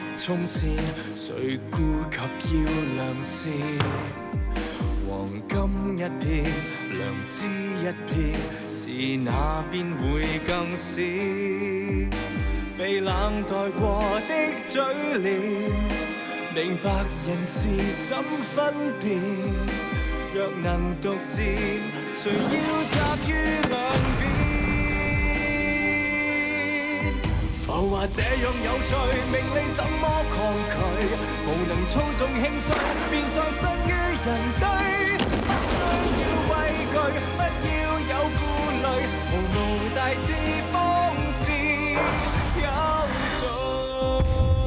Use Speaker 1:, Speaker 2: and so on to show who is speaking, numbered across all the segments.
Speaker 1: 衝線，誰顧及要良善？黃金一片，良知一片，是那邊會更是？被冷待過的嘴臉，明白人事怎分辨？若能獨佔，誰要集於兩邊？浮華這樣有趣，名利怎麼抗拒？無能操縱興衰，便葬身於人堆。不需要畏懼，不要有顧慮，毫無大志方是有罪。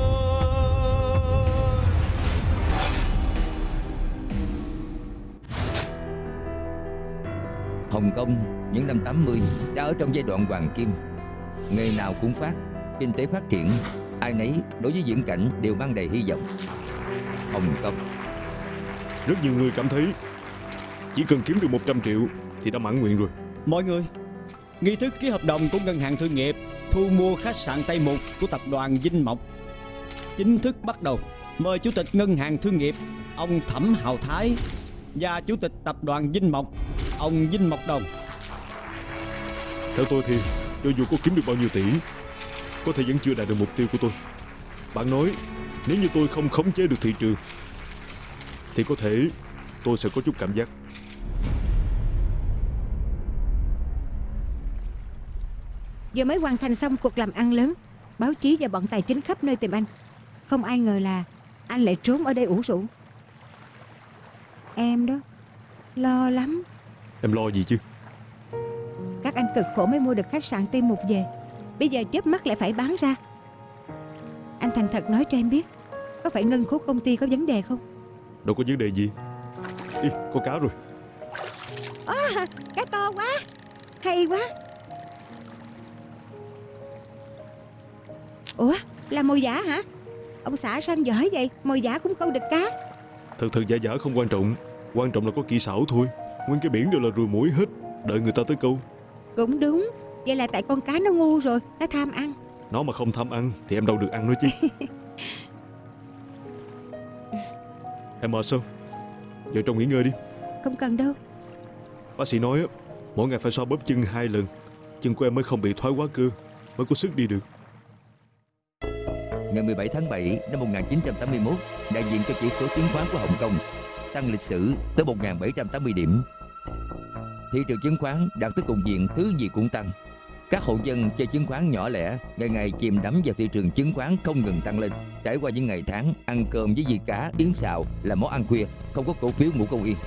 Speaker 2: Hồng Kông những năm 80 đã ở trong giai đoạn hoàng kim, nghề nào cũng phát, kinh tế phát triển, ai nấy đối với viễn cảnh đều mang đầy hy vọng. Hồng Kông.
Speaker 3: Rất nhiều người cảm thấy chỉ cần kiếm được 100 triệu thì đã mãn nguyện rồi.
Speaker 4: Mọi người, nghi thức ký hợp đồng của Ngân hàng Thương nghiệp thu mua khách sạn Tây Mục của tập đoàn Vinh Mộc chính thức bắt đầu. Mời Chủ tịch Ngân hàng Thương nghiệp ông Thẩm Hào Thái và Chủ tịch tập đoàn Vinh Mộc ông Vinh Mộc Đồng.
Speaker 3: Theo tôi thì cho dù có kiếm được bao nhiêu tỷ, có thể vẫn chưa đạt được mục tiêu của tôi. Bạn nói nếu như tôi không khống chế được thị trường thì có thể tôi sẽ có chút cảm giác.
Speaker 5: Vừa mới hoàn thành xong cuộc làm ăn lớn, báo chí và bọn tài chính khắp nơi tìm anh. Không ai ngờ là anh lại trốn ở đây ủ rũ. Em đó, lo lắm.
Speaker 3: Em lo gì chứ?
Speaker 5: Các anh cực khổ mới mua được khách sạn Tây Mục về, bây giờ chớp mắt lại phải bán ra. Anh thành thật nói cho em biết, có phải ngân khố công ty có vấn đề không?
Speaker 3: Đâu có vấn đề gì. Ý, có cá rồi.
Speaker 5: Cá to quá, hay quá. Ủa, là mồi giả hả? Ông xã sao anh giỏi vậy, mồi giả cũng câu được cá.
Speaker 3: Thật giả giả không quan trọng, quan trọng là có kỹ xảo thôi. Nguyên cái biển đều là ruồi muỗi hết, đợi người ta tới câu.
Speaker 5: Cũng đúng, vậy là tại con cá nó ngu rồi, nó tham ăn.
Speaker 3: Nó mà không tham ăn thì em đâu được ăn nữa chứ. Em mệt sao? Vào trong nghỉ ngơi đi.
Speaker 5: Không cần đâu.
Speaker 3: Bác sĩ nói mỗi ngày phải xoa bóp chân 2 lần, chân của em mới không bị thoái hóa cơ, mới có sức đi được.
Speaker 2: Ngày 17 tháng 7 năm 1981, đại diện cho chỉ số chứng khoán của Hồng Kông tăng lịch sử tới 1.780 điểm. Thị trường chứng khoán đạt tới cùng diện thứ gì cũng tăng. Các hộ dân chơi chứng khoán nhỏ lẻ ngày ngày chìm đắm vào thị trường chứng khoán không ngừng tăng lên. Trải qua những ngày tháng ăn cơm với dì cá, yến xào là món ăn khuya, không có cổ phiếu ngủ không yên.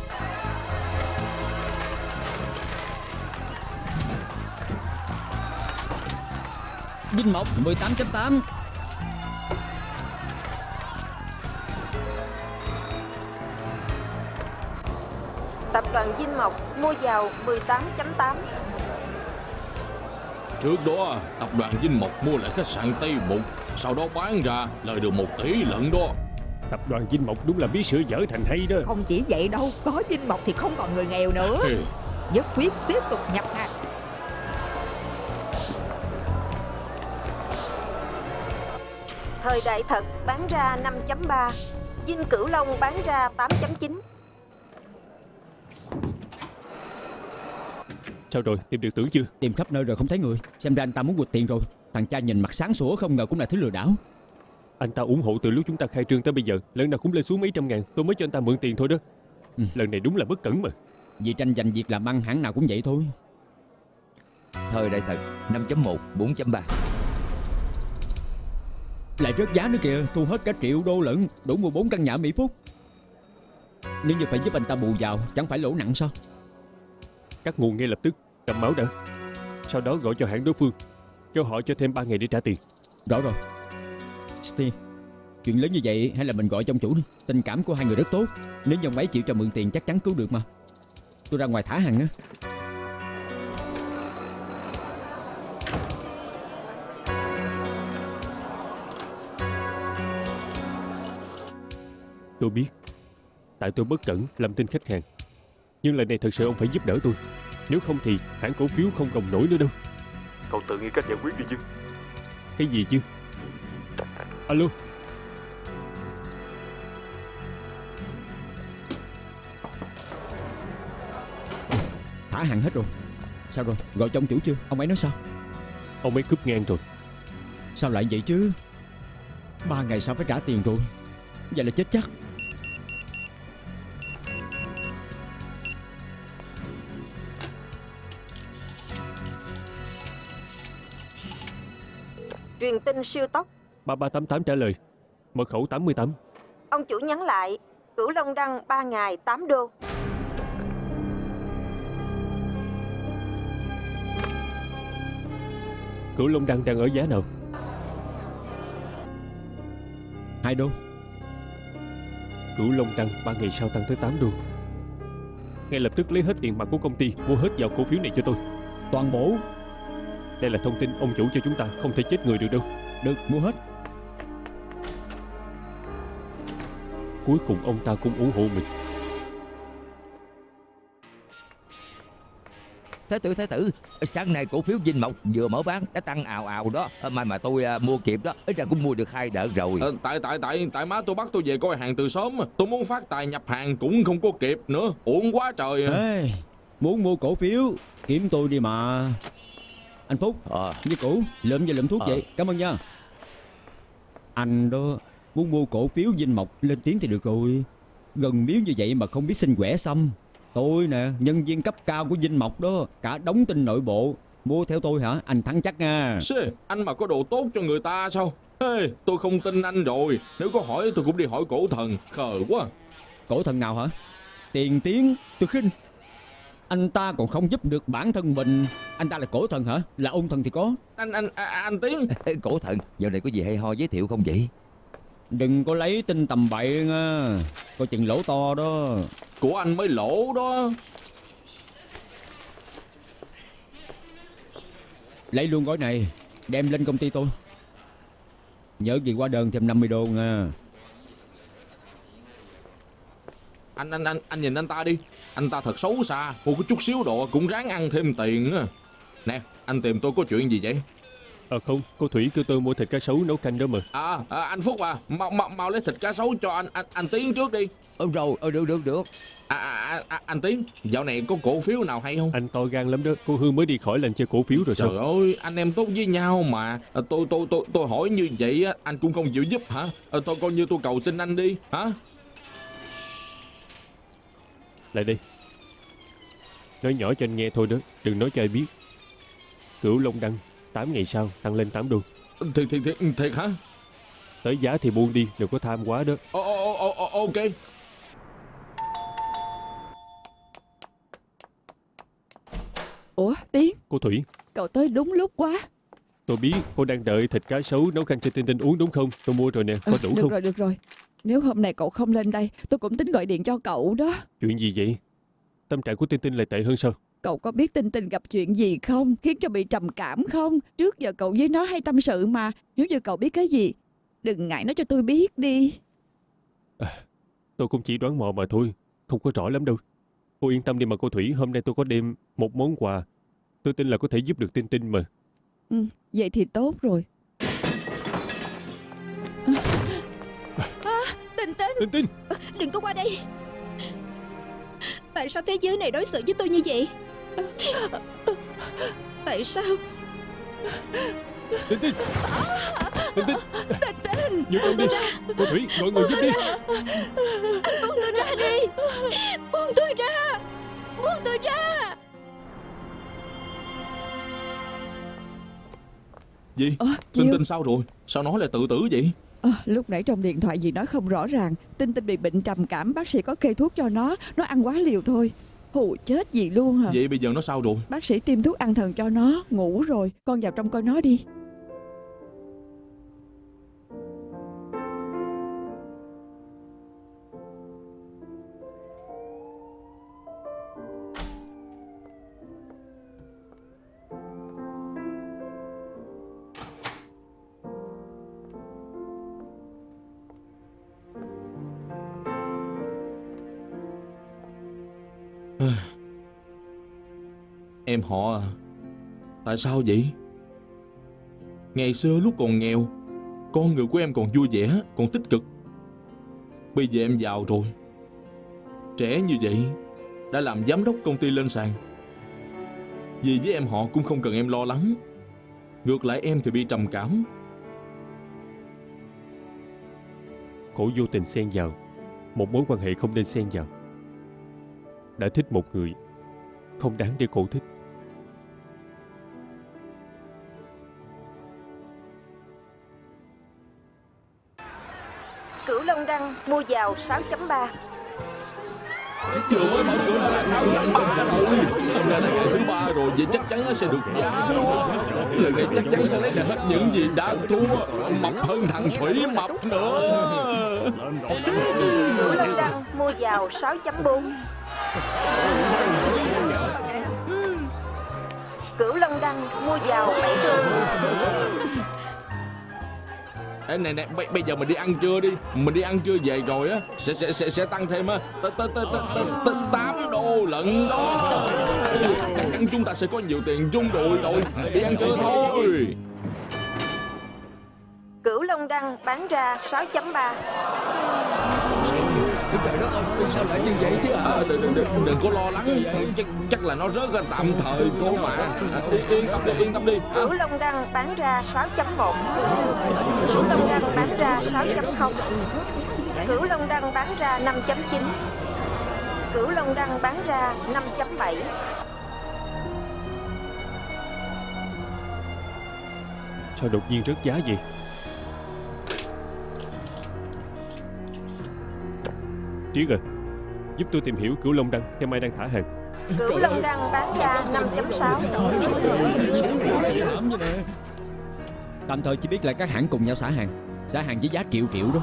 Speaker 4: Vinh Mộc 18.8.
Speaker 6: Tập đoàn Vinh Mộc mua vào 18.8.
Speaker 7: Trước đó, tập đoàn Vinh Mộc mua lại khách sạn Tây Mục, sau đó bán ra lời được 1 tỷ lận đó.
Speaker 8: Tập đoàn Vinh Mộc đúng là biết sửa dở thành hay đó.
Speaker 9: Không chỉ vậy đâu, có Vinh Mộc thì không còn người nghèo nữa. Nhất quyết tiếp tục nhập hàng.
Speaker 6: Thời Đại Thật bán ra 5.3, Vinh Cửu Long bán ra 8.9.
Speaker 8: Sao rồi, tìm được Tưởng chưa?
Speaker 4: Tìm khắp nơi rồi không thấy người. Xem ra anh ta muốn quỵt tiền rồi. Thằng cha nhìn mặt sáng sủa không ngờ cũng là thứ lừa đảo.
Speaker 8: Anh ta ủng hộ từ lúc chúng ta khai trương tới bây giờ, lần nào cũng lên xuống mấy trăm ngàn. Tôi mới cho anh ta mượn tiền thôi đó. Lần này đúng là bất cẩn mà.
Speaker 4: Vì tranh giành việc làm ăn hãng nào cũng vậy thôi.
Speaker 2: Thời Đại Thật 5.1, 4.3.
Speaker 4: Lại rớt giá nữa kìa, thu hết cả triệu đô lận, đủ mua 4 căn nhà Mỹ Phúc. Nếu như phải giúp anh ta bù vào, chẳng phải lỗ nặng sao?
Speaker 8: Cắt nguồn ngay lập tức, cầm máu đã. Sau đó gọi cho hãng đối phương, kêu họ cho thêm 3 ngày để trả tiền.
Speaker 4: Rõ rồi. Steve, chuyện lớn như vậy hay là mình gọi cho ông chủ đi. Tình cảm của hai người rất tốt. Nếu như ông ấy chịu cho mượn tiền chắc chắn cứu được mà. Tôi ra ngoài thả hàng á.
Speaker 8: Tôi biết, tại tôi bất cẩn làm tin khách hàng. Nhưng lần này thật sự ông phải giúp đỡ tôi. Nếu không thì hãng cổ phiếu không gồng nổi nữa đâu.
Speaker 3: Cậu tự nghĩ cách giải quyết đi chứ.
Speaker 8: Cái gì chứ? Alo,
Speaker 4: thả hàng hết rồi. Sao rồi, gọi cho ông chủ chưa? Ông ấy nói sao?
Speaker 8: Ông ấy cúp ngang rồi.
Speaker 4: Sao lại vậy chứ? 3 ngày sau phải trả tiền rồi. Vậy là chết chắc.
Speaker 6: Truyền tin siêu tốc.
Speaker 8: 3388 trả lời. Mật khẩu 88.
Speaker 6: Ông chủ nhắn lại. Cửu Long Đăng 3 ngày 8 đô.
Speaker 8: Cửu Long Đăng đang ở giá nào?
Speaker 4: 2 đô.
Speaker 8: Cửu Long Đăng 3 ngày sau tăng tới 8 đô. Ngay lập tức lấy hết tiền mặt của công ty, mua hết vào cổ phiếu này cho tôi.
Speaker 4: Toàn bộ.
Speaker 8: Đây là thông tin ông chủ cho chúng ta, không thể chết người được đâu.
Speaker 4: Được, mua hết.
Speaker 8: Cuối cùng ông ta cũng ủng hộ mình.
Speaker 2: Thái tử, sáng nay cổ phiếu Vinh Mộc vừa mở bán đã tăng ào ào đó. Mà tôi mua kịp đó, ít ra cũng mua được 2 đợt rồi.
Speaker 7: Tại má tôi bắt tôi về coi hàng từ sớm. Tôi muốn phát tài nhập hàng cũng không có kịp nữa, uổng quá trời.
Speaker 4: Ê, muốn mua cổ phiếu kiếm tôi đi mà. Anh Phúc, như cũ, lượm về lượm thuốc vậy. Cảm ơn nha. Anh đó, muốn mua cổ phiếu Vinh Mộc lên tiếng thì được rồi. Gần miếu như vậy mà không biết xin quẻ xăm. Tôi nè, nhân viên cấp cao của Vinh Mộc đó, cả đống tin nội bộ. Mua theo tôi hả? Anh thắng chắc nha.
Speaker 7: Anh mà có đồ tốt cho người ta sao? Ê, tôi không tin anh rồi. Nếu có hỏi tôi cũng đi hỏi cổ thần. Khờ quá.
Speaker 4: Cổ thần nào hả? Tiền Tiến, tôi khinh. Anh ta còn không giúp được bản thân mình. Anh ta là cổ thần hả? Là ôn thần thì có.
Speaker 7: Anh Tiến.
Speaker 2: Cổ thần, giờ này có gì hay ho giới thiệu không vậy?
Speaker 4: Đừng có lấy tin tầm bậy nha. Coi chừng lỗ to đó.
Speaker 7: Của anh mới lỗ đó.
Speaker 4: Lấy luôn gói này, đem lên công ty tôi. Nhớ gì qua đơn thêm 50 đô nha.
Speaker 7: Anh nhìn anh ta đi. Anh ta thật xấu xa. Một cái chút xíu độ cũng ráng ăn thêm tiền á. Nè, anh tìm tôi có chuyện gì vậy?
Speaker 8: Không, cô Thủy kêu tôi mua thịt cá sấu nấu canh đó mà.
Speaker 7: Anh Phúc à, mau lấy thịt cá sấu cho anh Tiến trước đi.
Speaker 2: Rồi, được.
Speaker 7: Anh Tiến, dạo này có cổ phiếu nào hay không?
Speaker 8: Anh to gan lắm đó, cô Hương mới đi khỏi lành chơi cổ phiếu rồi sao?
Speaker 7: Trời ơi, anh em tốt với nhau mà. Tôi hỏi như vậy anh cũng không chịu giúp hả? Tôi coi như tôi cầu xin anh đi, hả?
Speaker 8: Lại đây. Nói nhỏ cho anh nghe thôi đó, đừng nói cho ai biết. Cửu Long Đăng 8 ngày sau tăng lên 8 đô.
Speaker 7: Thiệt hả?
Speaker 8: Tới giá thì buông đi, đừng có tham quá đó.
Speaker 7: Ok.
Speaker 9: Ủa Tiến,
Speaker 8: Cô Thủy,
Speaker 9: cậu tới đúng lúc quá.
Speaker 8: tôi biết cô đang đợi thịt cá sấu nấu canh cho Tinh Tinh uống đúng không? Tôi mua rồi nè, có đủ không?
Speaker 9: Được rồi. Nếu hôm nay cậu không lên đây, tôi cũng tính gọi điện cho cậu đó.
Speaker 8: Chuyện gì vậy? Tâm trạng của Tinh Tinh lại tệ hơn sao?
Speaker 9: Cậu có biết Tinh Tinh gặp chuyện gì không? Khiến cho bị trầm cảm không? Trước giờ cậu với nó hay tâm sự mà. Nếu như cậu biết cái gì, đừng ngại nói cho tôi biết đi.
Speaker 8: Tôi cũng chỉ đoán mò mà thôi, không có rõ lắm đâu. Cô yên tâm đi mà cô Thủy, hôm nay tôi có đem một món quà. Tôi tin là có thể giúp được Tinh Tinh mà.
Speaker 9: Vậy thì tốt rồi.
Speaker 8: Tinh Tinh,
Speaker 10: đừng có qua đây. Tại sao thế giới này đối xử với tôi như vậy? Tại sao?
Speaker 8: Tinh Tinh, Vô con đi. Cô Thủy, gọi người giúp đi.
Speaker 10: Anh buông tôi ra đi. Buông tôi ra.
Speaker 7: Gì? Tinh Tinh sao rồi? Sao nói là tự tử vậy?
Speaker 9: Lúc nãy trong điện thoại gì nói không rõ ràng. Tinh Tinh bị bệnh trầm cảm, bác sĩ có kê thuốc cho nó ăn quá liều thôi. Hù chết gì luôn hả?
Speaker 7: Vậy bây giờ nó sao rồi?
Speaker 9: Bác sĩ tiêm thuốc an thần cho nó, ngủ rồi. Con vào trong coi nó đi.
Speaker 7: Em họ à, tại sao vậy? Ngày xưa lúc còn nghèo, con người của em còn vui vẻ, còn tích cực. Bây giờ em giàu rồi, trẻ như vậy, đã làm giám đốc công ty lên sàn. Dì với em họ cũng không cần em lo lắng. Ngược lại em thì bị trầm cảm.
Speaker 8: Cổ vô tình xen vào một mối quan hệ không nên xen vào. Đã thích một người không đáng để cổ thích.
Speaker 6: Cửu Long Đăng mua vào 6.3.
Speaker 7: Vừa mới mở cửa là 6.3 rồi. Hôm nay là ngày thứ 3 rồi, vậy chắc chắn nó sẽ được giá đó. Lần này chắc chắn sẽ lấy được hết những gì đã thua. Mập hơn thằng Thủy Mập nữa.
Speaker 6: Cửu Long Đăng mua vào 6.4. Cửu Long Đăng mua vào 7 đô.
Speaker 7: Ê, này, bây giờ mình đi ăn trưa đi. Mình đi ăn trưa về rồi á, sẽ tăng thêm á 8 đô lận đó. Chắc chắn chúng ta sẽ có nhiều tiền trung đội rồi. Đi ăn trưa thôi.
Speaker 6: Cửu Long Đăng bán ra 6.3.
Speaker 2: Trời đất ơi, sao lại như vậy chứ hả?
Speaker 7: Đừng có lo lắng. Chắc là nó rớt ra tạm thời thôi mà. Yên tâm đi.
Speaker 6: Cửu Long Đăng bán ra 6.1. Cửu Long Đăng bán ra 6.0. Cửu Long Đăng bán ra 5.9. Cửu Long Đăng bán ra 5.7.
Speaker 8: Sao đột nhiên rớt giá vậy? Triết à, giúp tôi tìm hiểu Cửu Long Đăng xem ai đang thả hàng.
Speaker 6: Cửu Long Đăng bán ra 5.6.
Speaker 4: Tạm thời chỉ biết là các hãng cùng nhau xả hàng với giá triệu đó.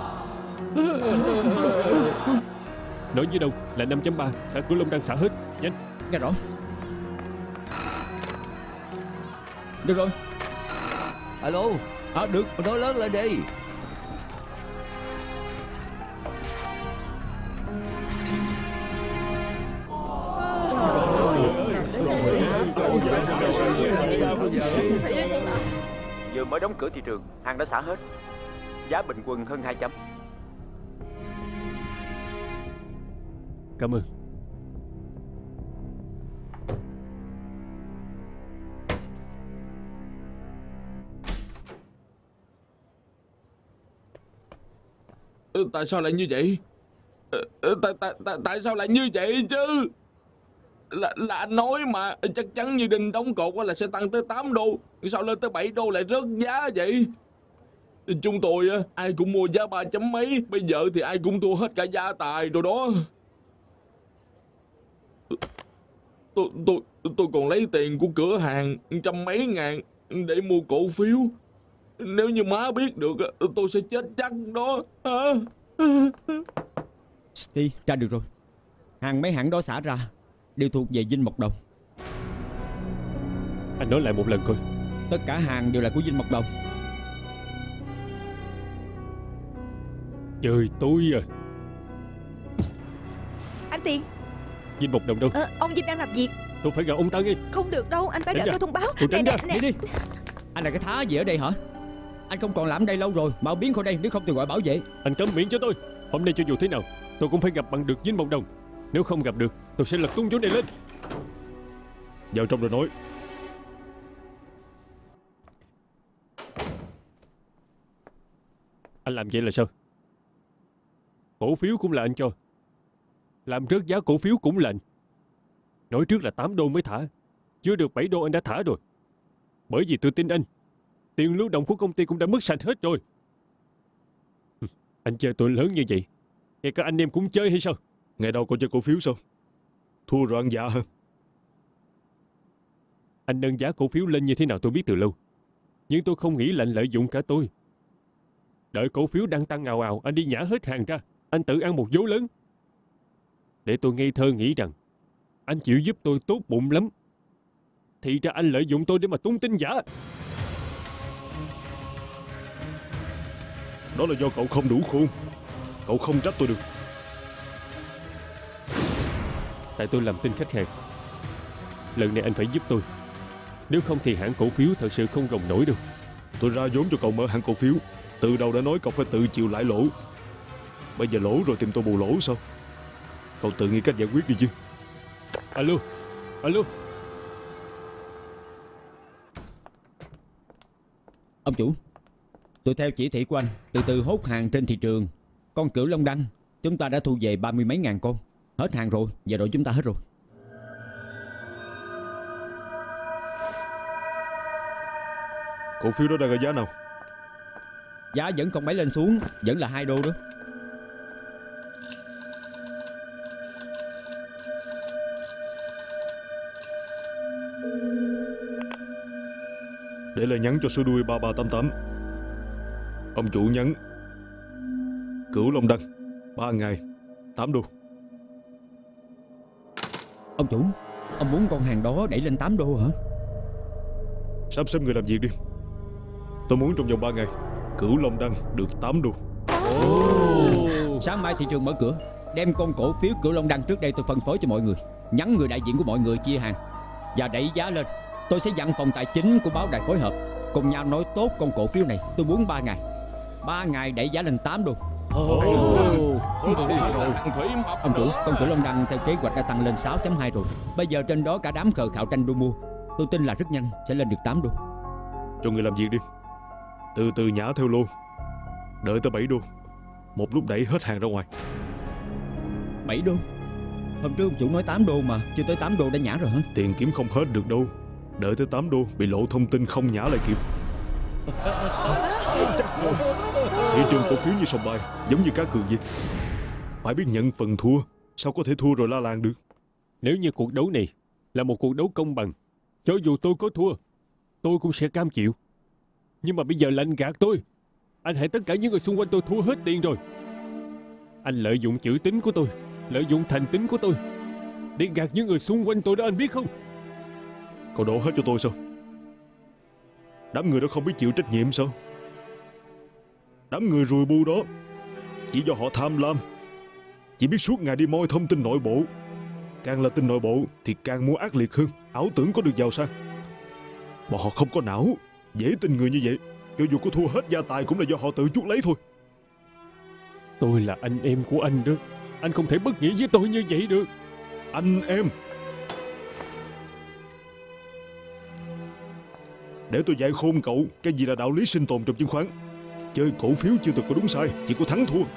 Speaker 8: Nói với đâu là 5.3, xả Cửu Long Đăng xả hết. Nhanh.
Speaker 4: Nghe rõ. Được rồi.
Speaker 2: Alo.
Speaker 4: Được.
Speaker 2: Nói lớn lên đi.
Speaker 11: Vừa mới đóng cửa thị trường, hàng đã xả hết. Giá bình quân hơn 2 chấm.
Speaker 8: Cảm ơn.
Speaker 7: Tại sao lại như vậy? Tại sao lại như vậy chứ? Là anh nói mà, chắc chắn như đinh đóng cột là sẽ tăng tới 8 đô. Sao lên tới 7 đô lại rớt giá vậy? Chúng tôi ai cũng mua giá 3 chấm mấy. Bây giờ thì ai cũng thua hết cả gia tài rồi đó. Tôi còn lấy tiền của cửa hàng 100 mấy ngàn để mua cổ phiếu. Nếu như má biết được tôi sẽ chết chắc đó.
Speaker 4: Steve, ra được rồi. Mấy hãng đó xả ra đều thuộc về Dinh Mộc Đồng.
Speaker 8: Anh nói lại một lần coi.
Speaker 4: Tất cả hàng đều là của Dinh Mộc Đồng.
Speaker 8: Trời tôi à.
Speaker 10: Anh Tiền.
Speaker 8: Dinh Mộc Đồng đâu?
Speaker 10: Ông Dinh đang làm việc.
Speaker 8: Tôi phải gặp ông ta ngay.
Speaker 10: Không được đâu, anh phải đợi tôi thông báo.
Speaker 4: Nè. Đi. Anh là cái thá gì ở đây hả? Anh không còn làm đây lâu rồi, mau biến khỏi đây, nếu không tôi gọi bảo vệ.
Speaker 8: Anh cấm miệng cho tôi. Hôm nay cho dù thế nào tôi cũng phải gặp bằng được Dinh Mộc Đồng. Nếu không gặp được tôi sẽ lật tung chỗ này lên.
Speaker 3: Vào trong rồi nói.
Speaker 8: Anh làm vậy là sao? Cổ phiếu cũng là anh cho. Làm rớt giá cổ phiếu cũng là anh. Nói trước là 8 đô mới thả. Chưa được 7 đô anh đã thả rồi. Bởi vì tôi tin anh. Tiền lưu động của công ty cũng đã mất sạch hết rồi. Anh chơi tôi lớn như vậy, ngay cả anh em cũng chơi hay sao?
Speaker 3: Ngày đâu có chơi cổ phiếu sao? Thua rồi ăn dạ hả?
Speaker 8: Anh nâng giá cổ phiếu lên như thế nào tôi biết từ lâu. Nhưng tôi không nghĩ là anh lợi dụng cả tôi. Đợi cổ phiếu đang tăng ào ào, anh đi nhả hết hàng ra. Anh tự ăn một vố lớn. Để tôi ngây thơ nghĩ rằng anh chịu giúp tôi tốt bụng lắm. Thì ra anh lợi dụng tôi để mà tung tin giả.
Speaker 3: Đó là do cậu không đủ khôn. Cậu không trách tôi được.
Speaker 8: Tại tôi làm tin khách hàng. Lần này anh phải giúp tôi. Nếu không thì hãng cổ phiếu thật sự không gồng nổi đâu.
Speaker 3: Tôi ra vốn cho cậu mở hãng cổ phiếu. Từ đầu đã nói cậu phải tự chịu lãi lỗ. Bây giờ lỗ rồi tìm tôi bù lỗ sao? Cậu tự nghĩ cách giải quyết đi chứ.
Speaker 8: Alo.
Speaker 4: Ông chủ, tôi theo chỉ thị của anh từ từ hốt hàng trên thị trường. Con cửu long đăng chúng ta đã thu về 30 mấy ngàn con. Hết hàng rồi, giờ đội chúng ta hết rồi.
Speaker 3: Cổ phiếu đó đang ở giá nào?
Speaker 4: Giá vẫn không mấy lên xuống, vẫn là 2 đô đó.
Speaker 3: Để lời nhắn cho số đuôi 3388. Ông chủ nhắn Cửu Long Đăng 3 ngày 8 đô.
Speaker 4: Ông chủ, ông muốn con hàng đó đẩy lên 8 đô hả?
Speaker 3: Sắp xếp người làm việc đi. Tôi muốn trong vòng 3 ngày Cửu Long Đăng được 8 đô.
Speaker 4: Sáng mai thị trường mở cửa, đem con cổ phiếu Cửu Long Đăng trước đây tôi phân phối cho mọi người, nhắn người đại diện của mọi người chia hàng và đẩy giá lên. Tôi sẽ dặn phòng tài chính của báo đài phối hợp cùng nhau nói tốt con cổ phiếu này. Tôi muốn 3 ngày, 3 ngày đẩy giá lên 8 đô. Ông chủ, con Cửu Long Đăng theo kế hoạch đã tăng lên 6.2 rồi. Bây giờ trên đó cả đám khờ khạo tranh đô mua. Tôi tin là rất nhanh sẽ lên được 8 đô.
Speaker 3: Cho người làm việc đi, từ từ nhả theo lô. Đợi tới 7 đô, một lúc đẩy hết hàng ra ngoài.
Speaker 4: 7 đô? Hôm trước ông chủ nói 8 đô mà, chưa tới 8 đô đã nhả rồi hả?
Speaker 3: Tiền kiếm không hết được đâu. Đợi tới 8 đô bị lộ thông tin không nhả lại kịp. Thị trường cổ phiếu như sòng bài, giống như cá cược vậy. Phải biết nhận phần thua, sao có thể thua rồi la làng được.
Speaker 8: Nếu như cuộc đấu này là một cuộc đấu công bằng, cho dù tôi có thua, tôi cũng sẽ cam chịu. Nhưng mà bây giờ là anh gạt tôi. Anh hại tất cả những người xung quanh tôi thua hết tiền rồi. Anh lợi dụng chữ tín của tôi, lợi dụng thành tín của tôi để gạt những người xung quanh tôi đó, anh biết không?
Speaker 3: Cậu đổ hết cho tôi sao? Đám người đó không biết chịu trách nhiệm sao? Đám người rùi bu đó chỉ do họ tham lam, chỉ biết suốt ngày đi moi thông tin nội bộ. Càng là tin nội bộ thì càng mua ác liệt hơn, ảo tưởng có được giàu sang. Bọn họ không có não, dễ tin người như vậy. Cho dù có thua hết gia tài cũng là do họ tự chuốc lấy thôi.
Speaker 8: Tôi là anh em của anh đó. Anh không thể bất nghĩa với tôi như vậy được.
Speaker 3: Anh em? Để tôi dạy khôn cậu cái gì là đạo lý sinh tồn trong chứng khoán. Chơi cổ phiếu chưa từng có đúng sai, chỉ có thắng thua.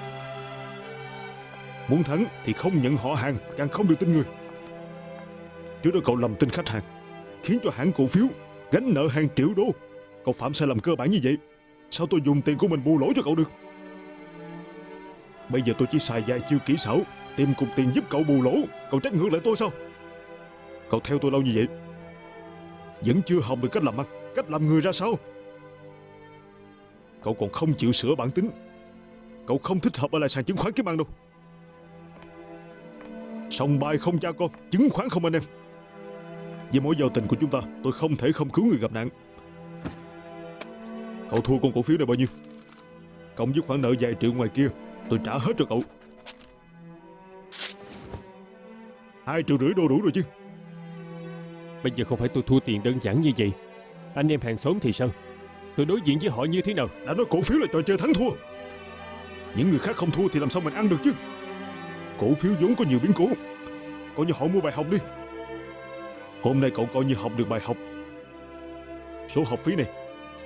Speaker 3: Muốn thắng thì không nhận họ hàng, càng không được tin người. Trước đó cậu lầm tin khách hàng, khiến cho hãng cổ phiếu gánh nợ hàng triệu đô. Cậu phạm sai lầm cơ bản như vậy, sao tôi dùng tiền của mình bù lỗ cho cậu được? Bây giờ tôi chỉ xài vài chiêu kỹ xảo tìm cục tiền giúp cậu bù lỗ. Cậu trách ngược lại tôi sao? Cậu theo tôi lâu như vậy vẫn chưa học được cách làm ăn, cách làm người ra sao? Cậu còn không chịu sửa bản tính. Cậu không thích hợp ở lại sàn chứng khoán kiếm ăn đâu. Sòng bài không cha con, chứng khoán không anh em. Vì mối giao tình của chúng ta, tôi không thể không cứu người gặp nạn. Cậu thua con cổ phiếu này bao nhiêu? Cộng với khoản nợ vài triệu ngoài kia, tôi trả hết cho cậu. 2,5 triệu đô đủ rồi chứ.
Speaker 8: Bây giờ không phải tôi thua tiền đơn giản như vậy. Anh em hàng xóm thì sao? Tôi đối diện với họ như thế nào?
Speaker 3: Đã nói cổ phiếu là trò chơi thắng thua. Những người khác không thua thì làm sao mình ăn được chứ? Cổ phiếu vốn có nhiều biến cố. Coi như họ mua bài học đi. Hôm nay cậu coi như học được bài học. Số học phí này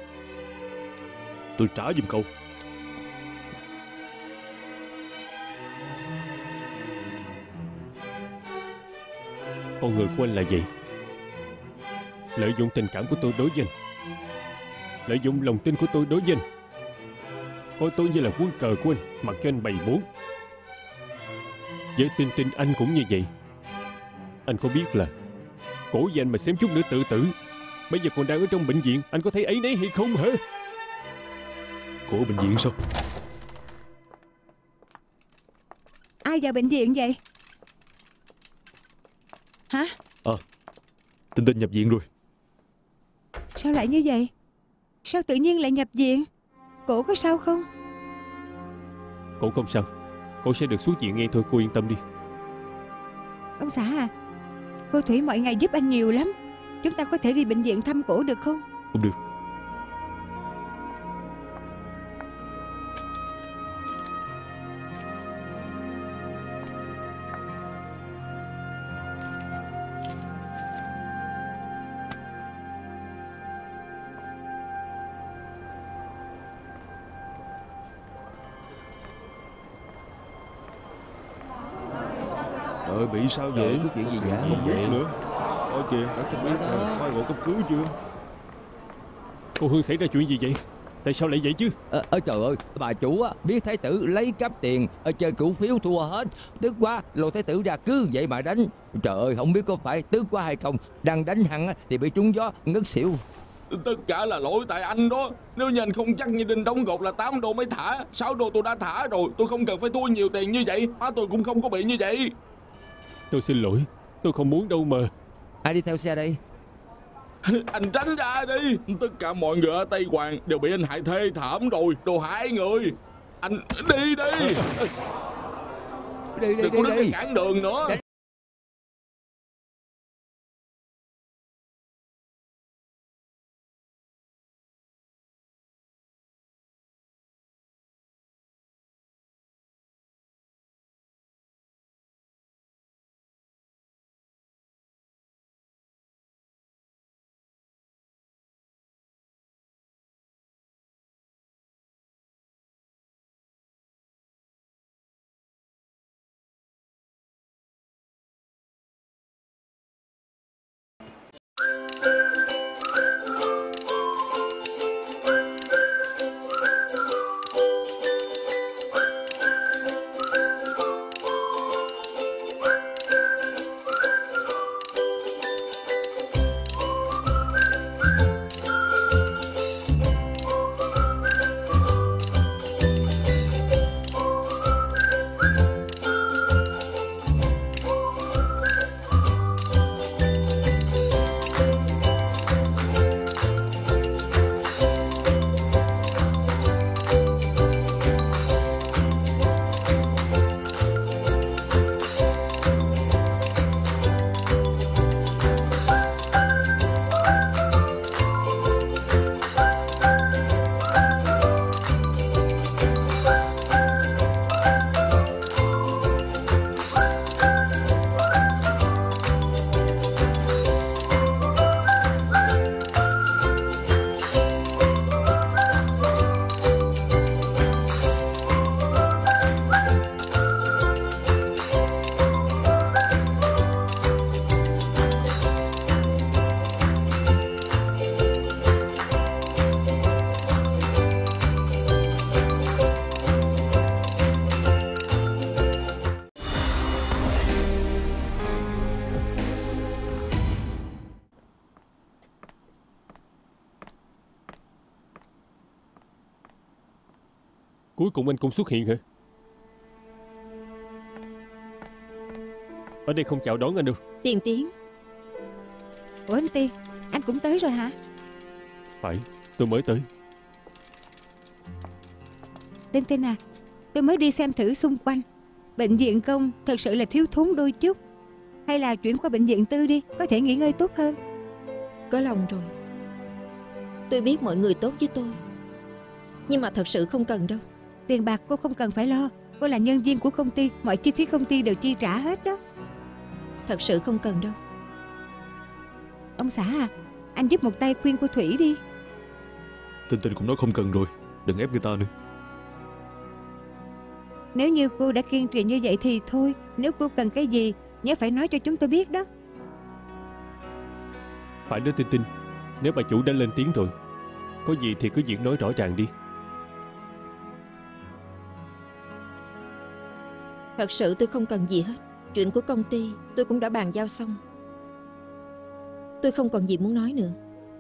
Speaker 3: tôi trả giùm cậu.
Speaker 8: Con người của anh là vậy. Lợi dụng tình cảm của tôi đối với anh, lợi dụng lòng tin của tôi đối với anh, coi tôi như là quân cờ của anh, mặc cho anh bày bố. Với tin anh cũng như vậy. Anh có biết là cổ với anh mà xém chút nữa tự tử, bây giờ còn đang ở trong bệnh viện, anh có thấy ấy nấy hay không hả?
Speaker 3: Cổ bệnh viện sao?
Speaker 5: Ai vào bệnh viện vậy? Hả?
Speaker 3: Tin nhập viện rồi.
Speaker 5: Sao lại như vậy? Sao tự nhiên lại nhập viện? Cổ có sao không?
Speaker 8: Cổ không sao. Cổ sẽ được xuất viện ngay thôi, cô yên tâm đi.
Speaker 5: Ông xã à, cô Thủy mọi ngày giúp anh nhiều lắm. Chúng ta có thể đi bệnh viện thăm cổ được không?
Speaker 3: Không được. Trời, bị sao vậy?
Speaker 2: Có chuyện gì vậy?
Speaker 3: Không biết nữa. Coi kìa, khoai gọi cấp cứu chưa?
Speaker 8: Cô Hương xảy ra chuyện gì vậy? Tại sao lại vậy chứ?
Speaker 2: Trời ơi, bà chủ á, biết thái tử lấy cắp tiền, chơi cổ phiếu thua hết, tức quá, lôi thái tử ra cứ vậy mà đánh. Trời ơi, không biết có phải tức quá hay không, đang đánh hăng á, thì bị trúng gió ngất xỉu.
Speaker 7: Tất cả là lỗi tại anh đó. Nếu như anh không chắc như đinh đóng cột là 8 đô mới thả, 6 đô tôi đã thả rồi. Tôi không cần phải thua nhiều tiền như vậy. Má tôi cũng không có bị như vậy.
Speaker 8: Tôi xin lỗi, tôi không muốn đâu mà.
Speaker 2: Ai đi theo xe đây?
Speaker 7: Anh tránh ra đi. Tất cả mọi người ở Tây Hoàng đều bị anh hại thê thảm rồi. Đồ hại người. Anh đi đi. Đừng có đứng cản đường nữa.
Speaker 8: Cuối cùng anh cũng xuất hiện hả? Ở đây không chào đón anh đâu.
Speaker 10: Tiền Tiến.
Speaker 5: Ủa anh Tiên, anh cũng tới rồi hả?
Speaker 8: Phải, tôi mới tới.
Speaker 5: Tên Tên à, tôi mới đi xem thử xung quanh. Bệnh viện công thật sự là thiếu thốn đôi chút. Hay là chuyển qua bệnh viện tư đi, có thể nghỉ ngơi tốt hơn.
Speaker 10: Có lòng rồi. Tôi biết mọi người tốt với tôi, nhưng mà thật sự không cần đâu.
Speaker 5: Tiền bạc cô không cần phải lo. Cô là nhân viên của công ty, mọi chi phí công ty đều chi trả hết đó.
Speaker 10: Thật sự không cần đâu.
Speaker 5: Ông xã à, anh giúp một tay khuyên cô Thủy đi.
Speaker 3: Tình Tình cũng nói không cần rồi, đừng ép người ta nữa.
Speaker 5: Nếu như cô đã kiên trì như vậy thì thôi. Nếu cô cần cái gì, nhớ phải nói cho chúng tôi biết đó.
Speaker 8: Phải đó Tinh Tinh, nếu bà chủ đã lên tiếng rồi, có gì thì cứ việc nói rõ ràng đi.
Speaker 10: Thật sự tôi không cần gì hết. Chuyện của công ty tôi cũng đã bàn giao xong. Tôi không còn gì muốn nói nữa.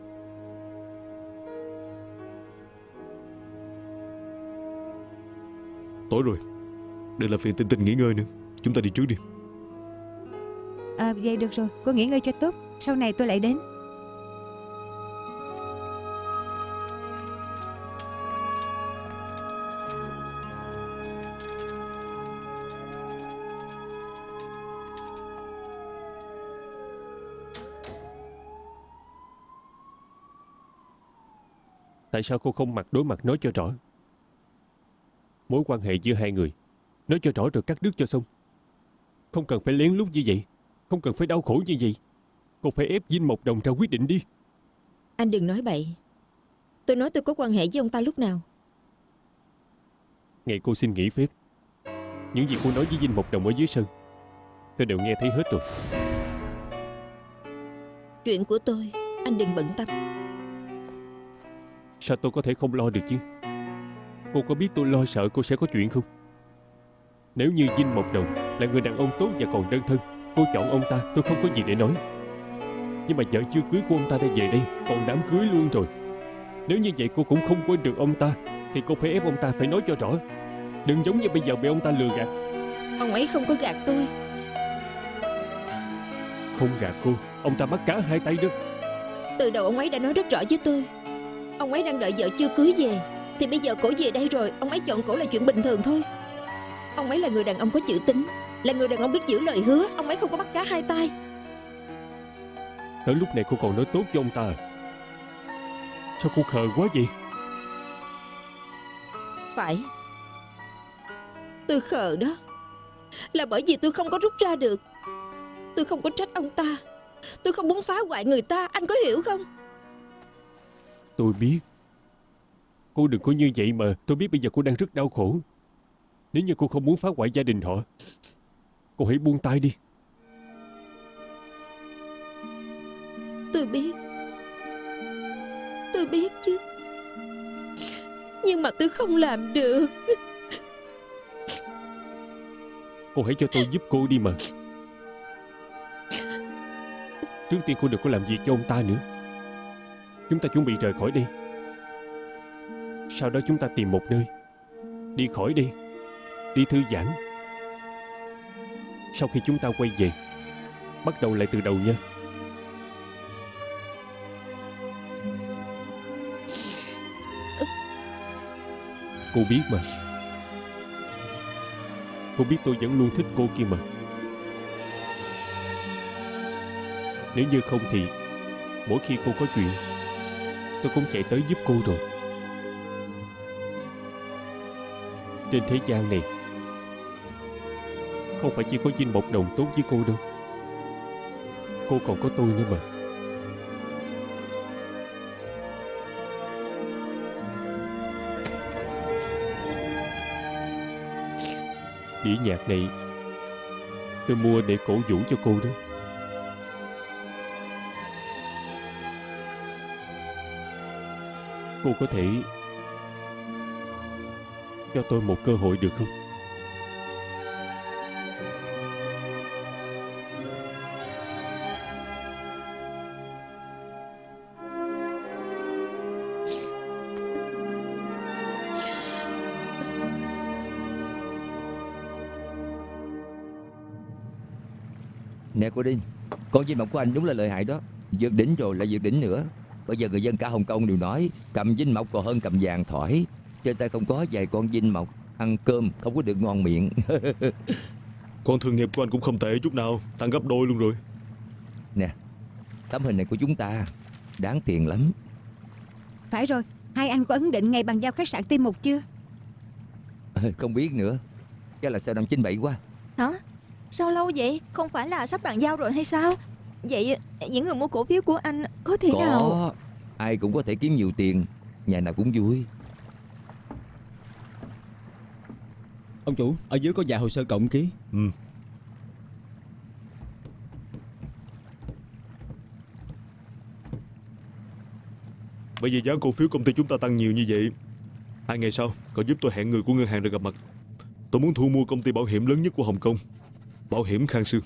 Speaker 3: Tối rồi, đừng làm phiền Tinh Tinh nghỉ ngơi nữa. Chúng ta đi trước đi.
Speaker 5: Vậy được rồi, cô nghỉ ngơi cho tốt. Sau này tôi lại đến.
Speaker 8: Tại sao cô không mặt đối mặt nói cho rõ? Mối quan hệ giữa hai người, nói cho rõ rồi cắt đứt cho xong. Không cần phải lén lút như vậy, không cần phải đau khổ như vậy. Cô phải ép Dinh Mộc Đồng ra quyết định đi.
Speaker 10: Anh đừng nói bậy. Tôi nói tôi có quan hệ với ông ta lúc nào?
Speaker 8: Ngày cô xin nghỉ phép, những gì cô nói với Dinh Mộc Đồng ở dưới sân Tôi đều nghe thấy hết rồi.
Speaker 10: Chuyện của tôi anh đừng bận tâm.
Speaker 8: Sao tôi có thể không lo được chứ? Cô có biết tôi lo sợ cô sẽ có chuyện không? Nếu như Dinh Mộc Đồng là người đàn ông tốt và còn đơn thân, cô chọn ông ta, tôi không có gì để nói. Nhưng mà vợ chưa cưới của ông ta đã về đây, còn đám cưới luôn rồi. Nếu như vậy cô cũng không quên được ông ta, thì cô phải ép ông ta phải nói cho rõ. Đừng giống như bây giờ bị ông ta lừa gạt.
Speaker 10: Ông ấy không có gạt tôi.
Speaker 8: Không gạt cô, ông ta bắt cá hai tay đó.
Speaker 10: Từ đầu ông ấy đã nói rất rõ với tôi. Ông ấy đang đợi vợ chưa cưới về, thì bây giờ cổ về đây rồi, ông ấy chọn cổ là chuyện bình thường thôi. Ông ấy là người đàn ông có chữ tín, là người đàn ông biết giữ lời hứa. Ông ấy không có bắt cá hai tay.
Speaker 8: Tới lúc này cô còn nói tốt cho ông ta à? Sao cô khờ quá vậy?
Speaker 10: Phải, tôi khờ đó. Là bởi vì tôi không có rút ra được. Tôi không có trách ông ta. Tôi không muốn phá hoại người ta. Anh có hiểu không?
Speaker 8: Tôi biết. Cô đừng có như vậy mà. Tôi biết bây giờ cô đang rất đau khổ. Nếu như cô không muốn phá hoại gia đình họ, cô hãy buông tay đi.
Speaker 10: Tôi biết. Tôi biết chứ. Nhưng mà tôi không làm được.
Speaker 8: Cô hãy cho tôi giúp cô đi mà. Trước tiên cô đừng có làm việc cho ông ta nữa. Chúng ta chuẩn bị rời khỏi đây. Sau đó chúng ta tìm một nơi đi khỏi đây, đi thư giãn. Sau khi chúng ta quay về, bắt đầu lại từ đầu nha. Cô biết mà. Cô biết tôi vẫn luôn thích cô kia mà. Nếu như không thì mỗi khi cô có chuyện, tôi cũng chạy tới giúp cô rồi. Trên thế gian này không phải chỉ có Dinh Mộc Đồng tốt với cô đâu. Cô còn có tôi nữa mà. Đĩa nhạc này tôi mua để cổ vũ cho cô đó. Cô có thể cho tôi một cơ hội được không?
Speaker 2: Nè cô Đinh, con Dinh Mộc của anh đúng là lợi hại đó. Vượt đỉnh rồi lại vượt đỉnh nữa. Bây giờ người dân cả Hồng Kông đều nói cầm Dinh Mộc còn hơn cầm vàng thỏi. Trên tay không có vài con Dinh Mộc, ăn cơm không có được ngon miệng.
Speaker 3: Con thương nghiệp của anh cũng không tệ chút nào, tăng gấp đôi luôn rồi.
Speaker 2: Nè, tấm hình này của chúng ta đáng tiền lắm.
Speaker 5: Phải rồi, hai anh có ấn định ngày bàn giao khách sạn Tim Mục chưa?
Speaker 2: Không biết nữa. Chắc là sau năm 97 quá.
Speaker 12: Hả? Sao lâu vậy? Không phải là sắp bàn giao rồi hay sao? Vậy những người mua cổ phiếu của anh có thể nào...
Speaker 2: Có, ai cũng có thể kiếm nhiều tiền. Nhà nào cũng vui.
Speaker 4: Ông chủ, ở dưới có vài hồ sơ cộng ký.
Speaker 3: Bây giờ giá cổ phiếu công ty chúng ta tăng nhiều như vậy, 2 ngày sau cậu giúp tôi hẹn người của ngân hàng để gặp mặt. Tôi muốn thu mua công ty bảo hiểm lớn nhất của Hồng Kông, Bảo hiểm Khang Sương.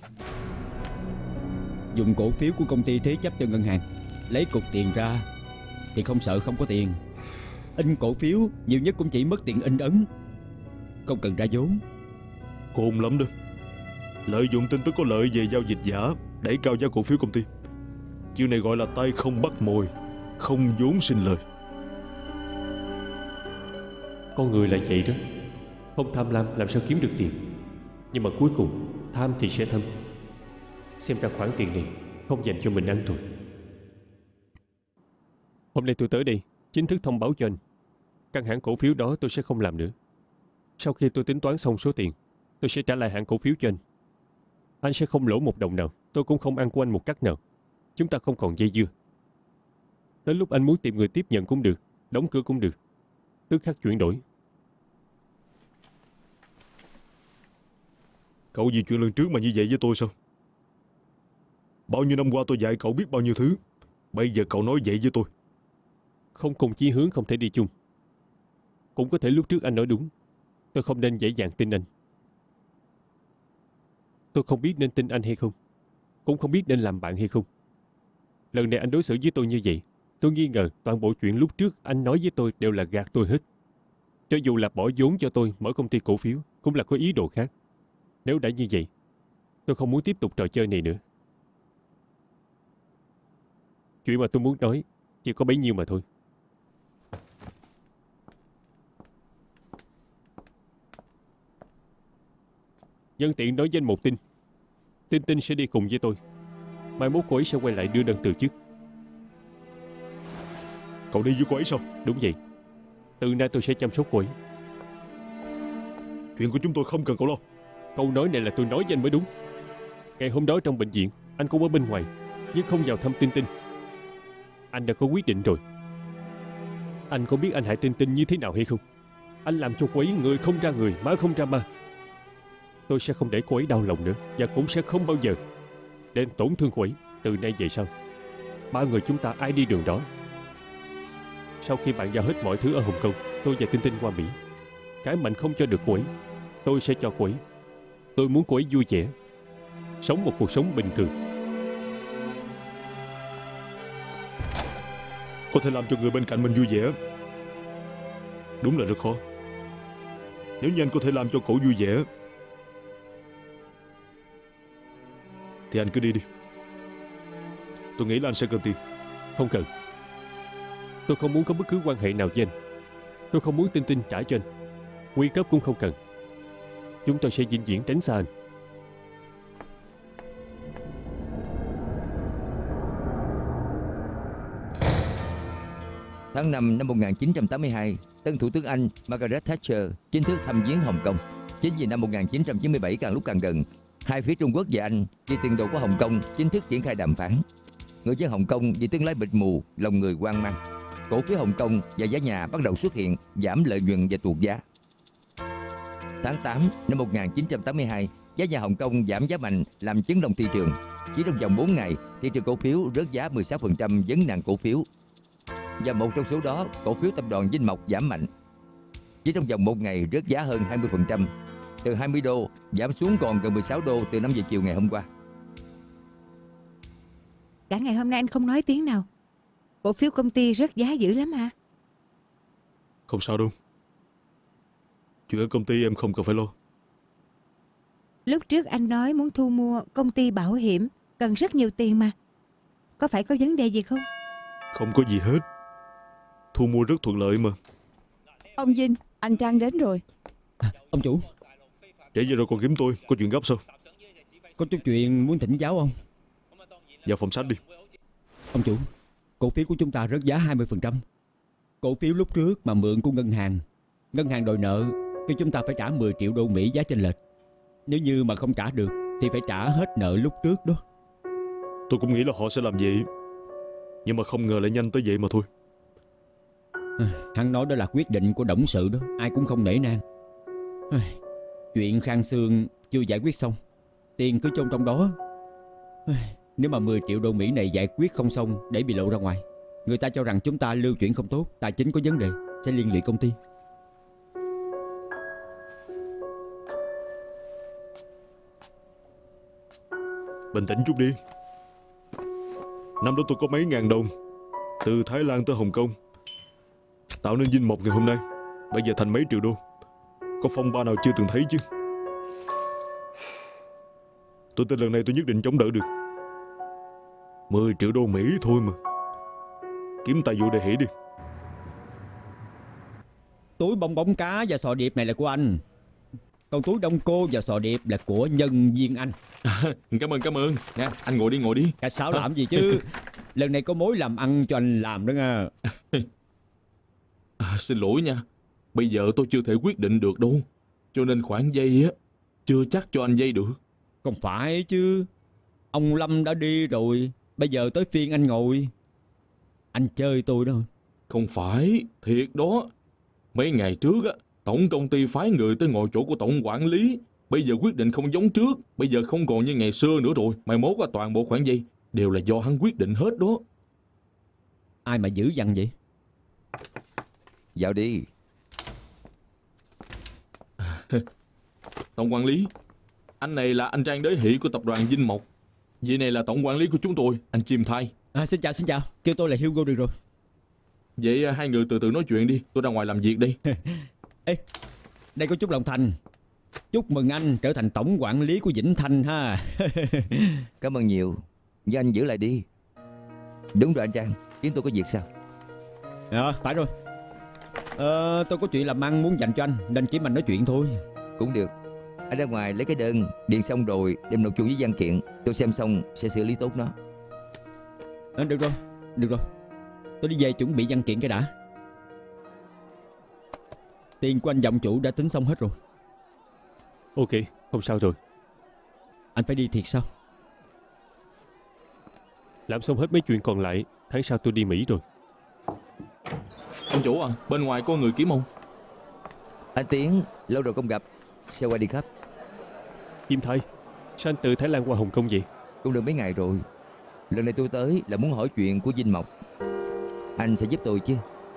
Speaker 4: Dùng cổ phiếu của công ty thế chấp cho ngân hàng, lấy cục tiền ra thì không sợ không có tiền. In cổ phiếu nhiều nhất cũng chỉ mất tiền in ấn, không cần ra vốn.
Speaker 3: Khôn lắm đó. Lợi dụng tin tức có lợi về giao dịch giả, đẩy cao giá cổ phiếu công ty. Chiêu này gọi là tay không bắt mồi, không vốn sinh lời.
Speaker 8: Con người là vậy đó. Không tham lam làm sao kiếm được tiền. Nhưng mà cuối cùng tham thì sẽ thâm. Xem ra khoản tiền này không dành cho mình ăn rồi. Hôm nay tôi tới đây chính thức thông báo cho anh, căn hãng cổ phiếu đó tôi sẽ không làm nữa. Sau khi tôi tính toán xong số tiền, tôi sẽ trả lại hãng cổ phiếu cho anh. Anh sẽ không lỗ một đồng nào. Tôi cũng không ăn của anh một cắc nào. Chúng ta không còn dây dưa. Đến lúc anh muốn tìm người tiếp nhận cũng được, đóng cửa cũng được, tức khắc chuyển đổi.
Speaker 3: Cậu vì chuyện lần trước mà như vậy với tôi sao? Bao nhiêu năm qua tôi dạy cậu biết bao nhiêu thứ. Bây giờ cậu nói vậy với tôi.
Speaker 8: Không cùng chí hướng không thể đi chung. Cũng có thể lúc trước anh nói đúng. Tôi không nên dễ dàng tin anh. Tôi không biết nên tin anh hay không. Cũng không biết nên làm bạn hay không. Lần này anh đối xử với tôi như vậy, tôi nghi ngờ toàn bộ chuyện lúc trước anh nói với tôi đều là gạt tôi hết. Cho dù là bỏ vốn cho tôi mở công ty cổ phiếu, cũng là có ý đồ khác. Nếu đã như vậy, tôi không muốn tiếp tục trò chơi này nữa. Chuyện mà tôi muốn nói chỉ có bấy nhiêu mà thôi. Nhân tiện nói với anh một tin. Tinh sẽ đi cùng với tôi. Mai mốt cô ấy sẽ quay lại đưa đơn từ chức.
Speaker 3: Cậu đi với cô ấy sao?
Speaker 8: Đúng vậy. Từ nay tôi sẽ chăm sóc cô ấy.
Speaker 3: Chuyện của chúng tôi không cần cậu lo.
Speaker 8: Câu nói này là tôi nói với anh mới đúng. Ngày hôm đó trong bệnh viện, anh cũng ở bên ngoài, nhưng không vào thăm Tinh. Anh đã có quyết định rồi. Anh có biết anh hại Tinh như thế nào hay không? Anh làm cho cô ấy người không ra người, ma không ra ma. Tôi sẽ không để cô ấy đau lòng nữa, và cũng sẽ không bao giờ để tổn thương cô ấy. Từ nay về sau, ba người chúng ta ai đi đường đó. Sau khi bạn giao hết mọi thứ ở Hồng Kông, tôi và Tinh qua Mỹ. Cái mạnh không cho được cô ấy, tôi sẽ cho cô ấy. Tôi muốn cô ấy vui vẻ, sống một cuộc sống bình thường.
Speaker 3: Có thể làm cho người bên cạnh mình vui vẻ, đúng là rất khó. Nếu như anh có thể làm cho cổ vui vẻ thì anh cứ đi đi. Tôi nghĩ là anh sẽ cần tiền.
Speaker 8: Không cần. Tôi không muốn có bất cứ quan hệ nào với anh. Tôi không muốn Tinh trả cho anh. Nguy cấp cũng không cần. Chúng tôi sẽ vĩnh viễn tránh xa anh.
Speaker 2: Tháng 5 năm 1982, tân thủ tướng Anh Margaret Thatcher chính thức thăm viếng Hồng Kông. Chính vì năm 1997 càng lúc càng gần, hai phía Trung Quốc và Anh vì tiền đồ của Hồng Kông chính thức triển khai đàm phán. Người dân Hồng Kông vì tương lai bịt mù, lòng người hoang mang. Cổ phiếu Hồng Kông và giá nhà bắt đầu xuất hiện giảm lợi nhuận và tuột giá. Tháng 8 năm 1982, giá nhà Hồng Kông giảm giá mạnh làm chấn động thị trường. Chỉ trong vòng 4 ngày, thị trường cổ phiếu rớt giá 16% vấn nạn cổ phiếu. Và một trong số đó, cổ phiếu tập đoàn Dinh Mộc giảm mạnh. Chỉ trong vòng 1 ngày rớt giá hơn 20%, từ 20 đô giảm xuống còn gần 16 đô từ 5 giờ chiều ngày hôm qua.
Speaker 5: Cả ngày hôm nay anh không nói tiếng nào. Cổ phiếu công ty rớt giá dữ lắm hả?
Speaker 3: Không sao đâu. Chuyện ở công ty em không cần phải lo.
Speaker 5: Lúc trước anh nói muốn thu mua công ty bảo hiểm, cần rất nhiều tiền mà. Có phải có vấn đề gì không?
Speaker 3: Không có gì hết. Thu mua rất thuận lợi mà.
Speaker 9: Ông Vinh, anh Trang đến rồi.
Speaker 4: Ông chủ,
Speaker 3: Trễ giờ rồi còn kiếm tôi, có chuyện gấp sao?
Speaker 4: có chút chuyện muốn thỉnh giáo ông.
Speaker 3: Vào phòng sách đi.
Speaker 4: Ông chủ, cổ phiếu của chúng ta rớt giá 20%. Cổ phiếu lúc trước mà mượn của ngân hàng đòi nợ, kêu chúng ta phải trả 10 triệu đô Mỹ giá chênh lệch. Nếu như mà không trả được thì phải trả hết nợ lúc trước đó.
Speaker 3: Tôi cũng nghĩ là họ sẽ làm vậy, nhưng mà không ngờ lại nhanh tới vậy mà thôi.
Speaker 4: Hắn nói đó là quyết định của董sự đó, ai cũng không nể nang. Chuyện Khang Sương chưa giải quyết xong, tiền cứ chôn trong đó. Nếu mà 10 triệu đô Mỹ này giải quyết không xong để bị lộ ra ngoài, người ta cho rằng chúng ta lưu chuyển không tốt, tài chính có vấn đề, sẽ liên lụy công ty.
Speaker 3: Bình tĩnh chút đi. Năm đó tôi có mấy ngàn đồng từ Thái Lan tới Hồng Kông, tạo nên Dinh Mộc ngày hôm nay. Bây giờ thành mấy triệu đô. Có phong ba nào chưa từng thấy chứ. Tôi tin lần này tôi nhất định chống đỡ được. 10 triệu đô Mỹ thôi mà. Kiếm tài vụ để hỉ đi.
Speaker 4: Túi bong bóng cá và sò điệp này là của anh, còn túi đông cô và sò điệp là của nhân viên anh.
Speaker 7: Cảm ơn. Nè, anh ngồi đi.
Speaker 4: Cả sao làm gì chứ. Lần này có mối làm ăn cho anh làm đó nha.
Speaker 7: Xin lỗi nha. Bây giờ tôi chưa thể quyết định được đâu. Cho nên khoản vay á, chưa chắc cho anh vay được.
Speaker 4: Không phải chứ. Ông Lâm đã đi rồi, bây giờ tới phiên anh ngồi. Anh chơi tôi đó.
Speaker 7: Không phải, thiệt đó. Mấy ngày trước á, tổng công ty phái người tới ngồi chỗ của tổng quản lý, Bây giờ quyết định không giống trước. Bây giờ không còn như ngày xưa nữa rồi. Mai mốt toàn bộ khoản dây đều là do hắn quyết định hết đó.
Speaker 4: Ai mà dữ dằn vậy?
Speaker 2: Vào đi.
Speaker 7: Tổng quản lý, anh này là anh Trang đế hỷ của tập đoàn Dinh Mộc. Vị này là tổng quản lý của chúng tôi, anh Chim Thai.
Speaker 4: Xin chào. Kêu tôi là Hugo được rồi.
Speaker 7: Vậy hai người từ từ nói chuyện đi. Tôi ra ngoài làm việc đi.
Speaker 4: Ê, đây có chút lòng thành. Chúc mừng anh trở thành tổng quản lý của Vĩnh Thanh ha.
Speaker 2: Cảm ơn nhiều. Nhưng anh giữ lại đi. Đúng rồi anh Trang, kiếm tôi có việc sao?
Speaker 4: Phải rồi. Tôi có chuyện làm ăn muốn dành cho anh, nên kiếm anh nói chuyện thôi.
Speaker 2: Cũng được. Anh ra ngoài lấy cái đơn, điền xong rồi đem nộp chung với văn kiện. Tôi xem xong sẽ xử lý tốt nó.
Speaker 4: Được rồi. Tôi đi về chuẩn bị văn kiện cái đã. Tiền của anh dòng chủ đã tính xong hết rồi.
Speaker 8: Ok, không sao rồi.
Speaker 4: Anh phải đi thiệt sao?
Speaker 8: Làm xong hết mấy chuyện còn lại, tháng sau tôi đi Mỹ rồi.
Speaker 7: Ông chủ à, bên ngoài có người kiếm không?
Speaker 2: Anh Tiến, lâu rồi không gặp. Sao qua đi khắp?
Speaker 8: Chim Thai, sao anh từ Thái Lan qua Hồng Kông vậy?
Speaker 2: Cũng được mấy ngày rồi. Lần này tôi tới là muốn hỏi chuyện của Dinh Mộc. Anh sẽ giúp tôi chứ?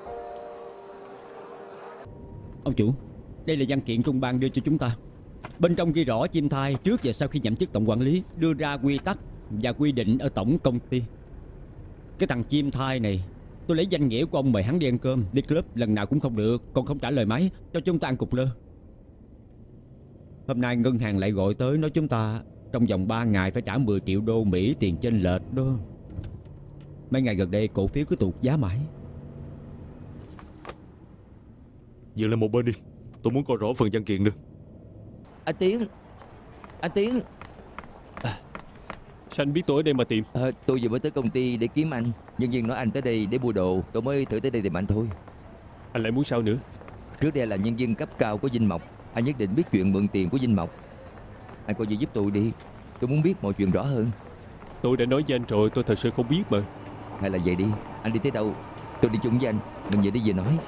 Speaker 4: Ông chủ, đây là văn kiện trung ban đưa cho chúng ta. Bên trong ghi rõ Chim Thai trước và sau khi nhậm chức tổng quản lý đưa ra quy tắc và quy định ở tổng công ty. Cái thằng Chim Thai này, tôi lấy danh nghĩa của ông mời hắn đi ăn cơm, đi club lần nào cũng không được, còn không trả lời máy, cho chúng ta ăn cục lơ. Hôm nay ngân hàng lại gọi tới nói chúng ta trong vòng 3 ngày phải trả 10 triệu đô Mỹ tiền chênh lệch đó. Mấy ngày gần đây cổ phiếu cứ tụt giá mãi.
Speaker 3: Dừng lại một bên đi. Tôi muốn coi rõ phần văn kiện nữa.
Speaker 2: Anh Tiến.
Speaker 8: Sao anh biết tôi ở đây mà tìm?
Speaker 2: Tôi vừa mới tới công ty để kiếm anh. Nhân viên nói anh tới đây để mua đồ, tôi mới thử tới đây tìm anh thôi.
Speaker 8: Anh lại muốn sao nữa?
Speaker 2: Trước đây là nhân viên cấp cao của Dinh Mộc, anh nhất định biết chuyện mượn tiền của Dinh Mộc. Anh coi như giúp tôi đi. Tôi muốn biết mọi chuyện rõ hơn.
Speaker 8: Tôi đã nói với anh rồi, tôi thật sự không biết mà.
Speaker 2: Hay là vậy đi, anh đi tới đâu tôi đi chung với anh. Mình về đi về nói.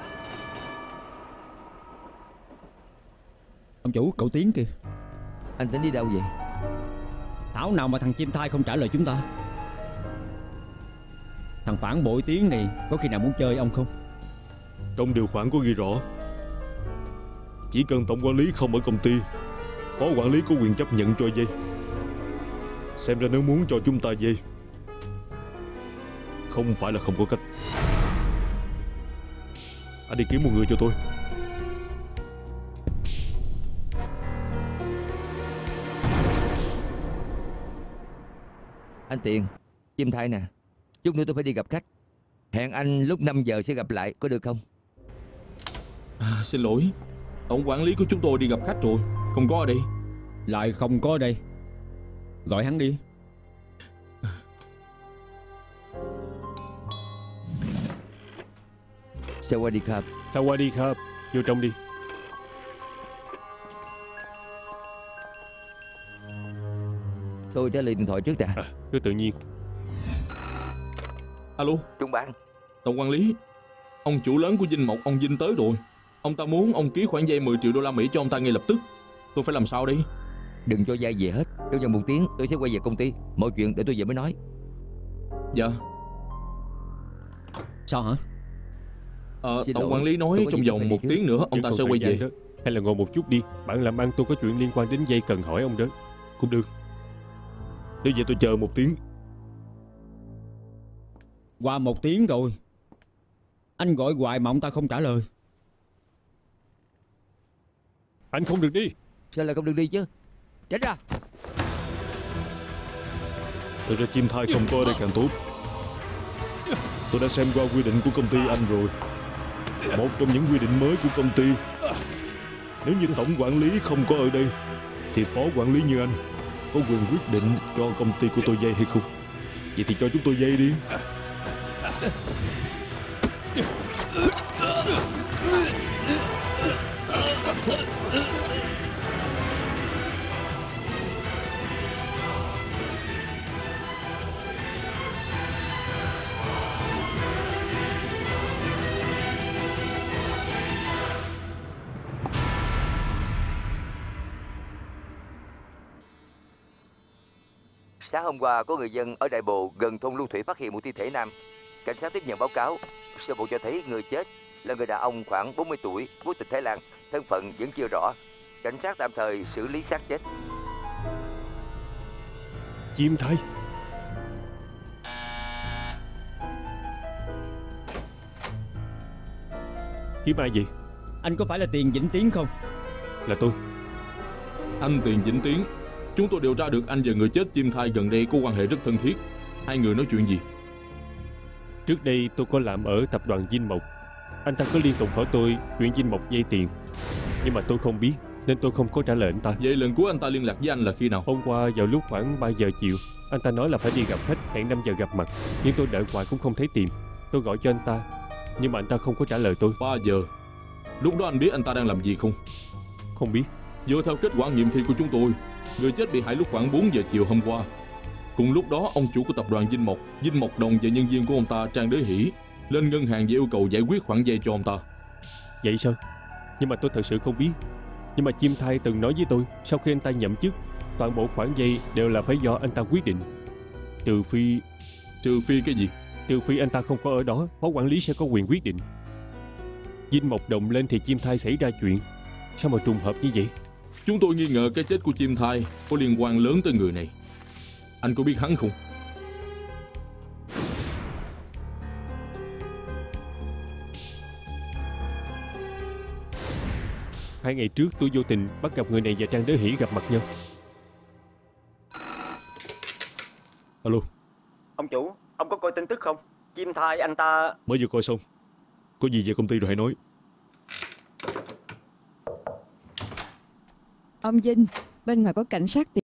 Speaker 4: Ông chủ, cậu Tiến kìa.
Speaker 2: Anh tính đi đâu vậy?
Speaker 4: Thảo nào mà thằng Chim Thai không trả lời chúng ta. Thằng phản bội Tiến này có khi nào muốn chơi ông không?
Speaker 3: Trong điều khoản có ghi rõ, chỉ cần tổng quản lý không ở công ty, phó quản lý có quyền chấp nhận cho dây. Xem ra nếu muốn cho chúng ta dây, không phải là không có cách. Anh đi kiếm một người cho tôi.
Speaker 2: Anh Tiền, Chim Thai nè, chút nữa tôi phải đi gặp khách. Hẹn anh lúc 5 giờ sẽ gặp lại, có được không?
Speaker 7: Xin lỗi, tổng quản lý của chúng tôi đi gặp khách rồi, không có ở đây.
Speaker 4: Lại không có ở đây? Gọi hắn đi.
Speaker 2: Sawadee
Speaker 8: Khap, vô trong đi.
Speaker 2: Tôi trả lời điện thoại trước đã.
Speaker 8: Cứ tự nhiên.
Speaker 7: Alo,
Speaker 2: Trung Ban.
Speaker 7: tổng quản lý, ông chủ lớn của Dinh Mộc, ông Dinh tới rồi. Ông ta muốn ông ký khoản vay 10 triệu đô la Mỹ cho ông ta ngay lập tức. Tôi phải làm sao đây?
Speaker 2: Đừng cho vay về hết. Trong vòng 1 tiếng tôi sẽ quay về công ty. Mọi chuyện để tôi về mới nói.
Speaker 7: Dạ.
Speaker 4: Sao hả?
Speaker 7: Tổng quản lý nói trong vòng 1 tiếng nữa ông ta sẽ quay về
Speaker 8: đó. Hay là ngồi một chút đi. Bạn làm ăn tôi có chuyện liên quan đến dây cần hỏi ông đó.
Speaker 3: Cũng được. Nếu vậy tôi chờ 1 tiếng.
Speaker 4: Qua 1 tiếng rồi. Anh gọi hoài mà ông ta không trả lời.
Speaker 8: Anh không được đi.
Speaker 2: Sao lại không được đi chứ? Tránh ra.
Speaker 3: Thực ra Chim Thai không có ở đây càng tốt. Tôi đã xem qua quy định của công ty anh rồi. Một trong những quy định mới của công ty, nếu như tổng quản lý không có ở đây thì phó quản lý như anh có quyền quyết định cho công ty của tôi dây hay không. Vậy thì cho chúng tôi dây đi.
Speaker 2: Sáng hôm qua có người dân ở Đại Bồ gần thôn Lưu Thủy phát hiện một thi thể nam. Cảnh sát tiếp nhận báo cáo, sơ bộ cho thấy người chết là người đàn ông khoảng 40 tuổi, quốc tịch Thái Lan, thân phận vẫn chưa rõ. Cảnh sát tạm thời xử lý xác chết.
Speaker 8: Chim thai. Kiếm ai vậy?
Speaker 4: Anh có phải là Tiền Vĩnh Tiến không?
Speaker 8: Là tôi.
Speaker 7: Anh Tiền Vĩnh Tiến, chúng tôi điều tra được anh và người chết chim thai gần đây có quan hệ rất thân thiết. Hai người nói chuyện gì?
Speaker 8: Trước đây tôi có làm ở tập đoàn Vinh Mộc. Anh ta cứ liên tục hỏi tôi chuyện Vinh Mộc vay tiền, nhưng mà tôi không biết nên tôi không có trả lời anh ta.
Speaker 7: Vậy lần cuối anh ta liên lạc với anh là khi nào?
Speaker 8: Hôm qua vào lúc khoảng 3 giờ chiều. Anh ta nói là phải đi gặp khách, hẹn 5 giờ gặp mặt, nhưng tôi đợi hoài cũng không thấy tìm. Tôi gọi cho anh ta, nhưng mà anh ta không có trả lời tôi.
Speaker 7: 3 giờ. Lúc đó anh biết anh ta đang làm gì không?
Speaker 8: Không biết.
Speaker 7: Dựa theo kết quả nghiệm thi của chúng tôi, người chết bị hại lúc khoảng 4 giờ chiều hôm qua. Cùng lúc đó, ông chủ của tập đoàn Vinh Mộc Đồng và nhân viên của ông ta Trang Đế Hỷ lên ngân hàng và yêu cầu giải quyết khoản vay cho ông ta.
Speaker 8: Vậy sao? Nhưng mà tôi thật sự không biết. Nhưng mà chim thai từng nói với tôi, sau khi anh ta nhậm chức, toàn bộ khoản vay đều là phải do anh ta quyết định. Trừ phi cái gì? Trừ phi anh ta không có ở đó, phó quản lý sẽ có quyền quyết định. Vinh Mộc Đồng lên thì chim thai xảy ra chuyện. Sao mà trùng hợp như vậy?
Speaker 7: Chúng tôi nghi ngờ cái chết của chim thai có liên quan lớn tới người này. Anh có biết hắn không?
Speaker 8: Hai ngày trước tôi vô tình bắt gặp người này và Trang Đế Hỷ gặp mặt nhau.
Speaker 3: Alo.
Speaker 11: Ông chủ, ông có coi tin tức không? Chim thai anh ta...
Speaker 3: Mới vừa coi xong. Có gì về công ty rồi hãy nói.
Speaker 9: Ông Vinh, bên ngoài có cảnh sát